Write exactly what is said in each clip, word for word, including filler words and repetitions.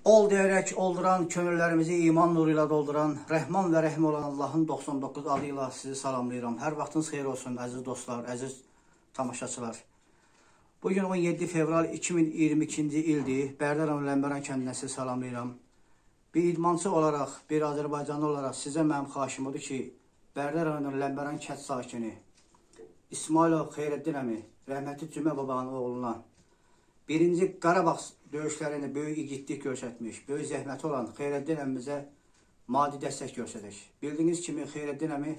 Ol deyərək olduran, könüllərimizi iman nuruyla dolduran, Rəhman və Rəhim olan Allahın doxsan doqquz adı ilə sizi salamlayıram. Hər vaxtınız xeyir olsun, əziz dostlar, əziz tamaşaçılar. Bugün on yeddi fevral iki min iyirmi ikinci ildir. Bərdə rayon Ləmbəran kəndinə sizi salamlayıram. Bir idmançı olaraq, bir Azərbaycanlı olaraq sizə mənim xahişim odur ki, Bərdə rayon Ləmbəran kənd sakini İsmailov Xeyreddin əmi, rəhmətli Cümə babanın oğluna birinci Qarabağ döyüşlərində böyük igidlik göstərmiş, böyük zəhməti olan Xeyreddin əmimizə maddi dəstək göstərik. Bildiyiniz kimi Xeyreddin əmi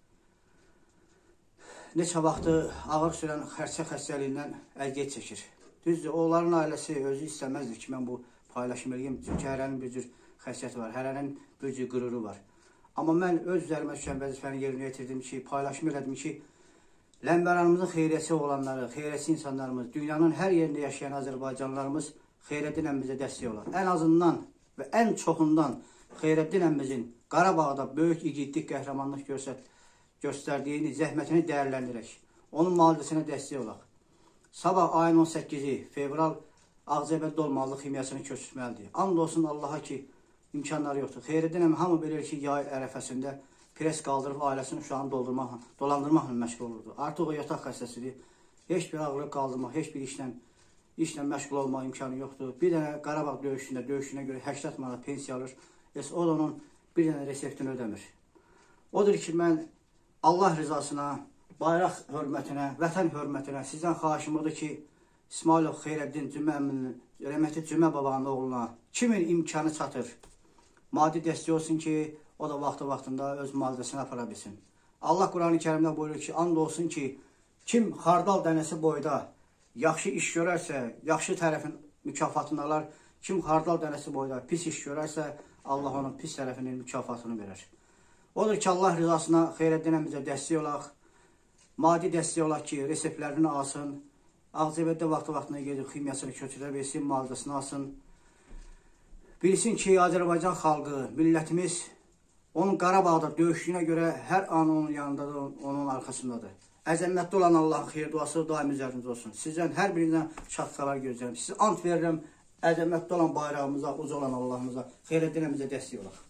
neçə vaxtı ağır sürən xərçə xəstəliyindən əziyyət çəkir. Düzdür, onların ailəsi özü istəməzdir ki, mən bu paylaşım edeyim. Çünki hərənin bir cür xəssiyyəti var, hərənin bir cür qüruru var. Amma mən öz üzərimə düşən vəzifəni yerinə yetirdim ki, paylaşım elədim ki, Ləmbəranımızın xeyriyyəsi olanları, xeyriyyəsi insanlarımız, dünyanın hər yerində yaşayan Azərbaycanlılarımız Xeyreddin əmmizə dəstək olar. Ən azından və ən çoxundan Xeyreddin əmmizin Qarabağda böyük igidlik, qəhrəmanlıq göstərdiyini, zəhmətini dəyərləndirək. Onun müalicəsinə dəstək olaq. Sabah ayın on səkkizi fevral Ağcabəd dolmalıq ximyasını köçürməlidir. And olsun Allaha ki, imkanları yoxdur. Xeyreddin əmi hamı bilir ki, yay ərəfəsində pres qaldırıb ailəsinin uşağını doldurmaqla, dolandırmaqla məşğul olurdu. Artıq o yataq xəstəsidir. Heç bir ağırlıq qaldırmaq, heç bir işlə, işlə məşğul olmaq imkanı yoxdur. Bir dənə Qarabağ döyüşündə, döyüşünə görə səksən manat pensiya alır. O da onun bir dənə reseptini ödəmir. Odur ki, mən Allah rızasına, bayraq hörmətinə, vətən hörmətinə sizdən xahişim odur ki, İsmailov Xeyreddin Cümə əminin, rəhmətli Cümə babanın oğluna kimin imkanı çatır, maddi dəstək olsun ki, o da vaxtı-vaxtında öz müalicəsini apara bilsin. Allah Quran-ı Kərimdə buyurur ki, and olsun ki, kim xardal dənəsi boyda yaxşı iş görərsə, yaxşı tərəfin mükafatını alar. Kim xardal dənəsi boyda pis iş görərsə, Allah onun pis tərəfinin mükafatını verər. Odur ki, Allah rızasına Xeyreddin əmizə dəstək olaq, maddi dəstək olaq ki, reseptlərini alsın, Ağcabəddə vaxtı-vaxtına gedib ximyasını köçürə bilsin, müalicəsini alsın. Bilsin ki, Azərbaycan xalqı, millətimiz onun Qarabağda döyüşdüyünə görə hər an onun yanındadır, onun arxasındadır. Əzəmətli olan Allahın xeyir duası daim üzərinizdə olsun. Sizdən hər birindən şadlıqlar gözləyirəm. Sizi ant verirəm, əzəmətli olan bayrağımıza, uca olan Allahımıza, Xeyreddin əmizə dəstək olaq.